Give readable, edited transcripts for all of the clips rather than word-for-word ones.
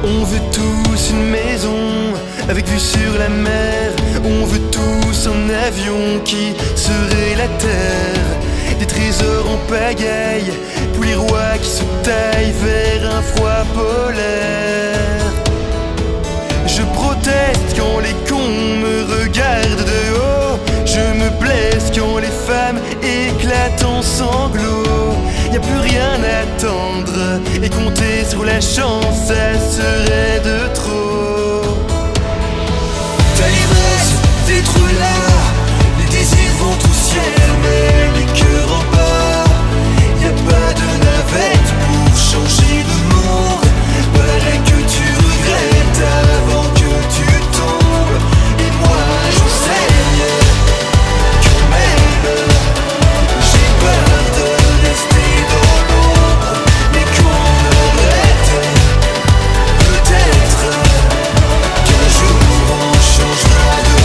On veut tous une maison avec vue sur la mer. On veut tous un avion qui serait la terre. Des trésors en pagaille pour les rois qui se taillent vers un froid polaire. Je proteste quand les cons me regardent de haut. Je me blesse quand les femmes éclatent en sanglots. Y a plus rien à attendre et compter sur la chance, ça serait de trop. T'as l'ivresse des trous là, les désirs vont au ciel, mais les cœurs en bas. Y a pas de navette pour changer de monde. Paraît que tu regrettes avant que tu tombes. Et moi j'enseigne quand même. J'ai peur de rester dans l'ombre, mais qu'on arrête. Peut-être qu'un jour on changera de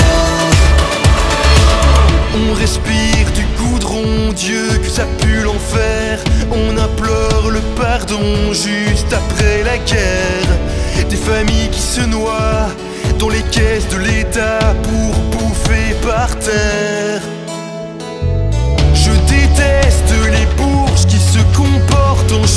monde. On respire du goudron, Dieu que ça pue l'enfer. On implore le pardon juste après la guerre. Des familles qui se noient dans les caisses de l'État pour bouffer par terre. Je déteste les bourges qui se comportent en